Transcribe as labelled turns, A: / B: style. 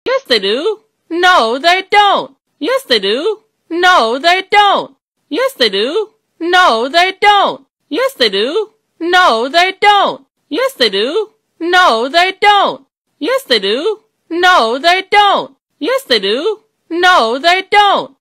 A: Yes, they do. No, they don't. Yes, they do. No, they don't. Yes, they do. No, they don't. Yes, they do. No, they don't. Yes, they do. No, they don't. Yes, they do. No, they don't. Yes, they do. No, they don't.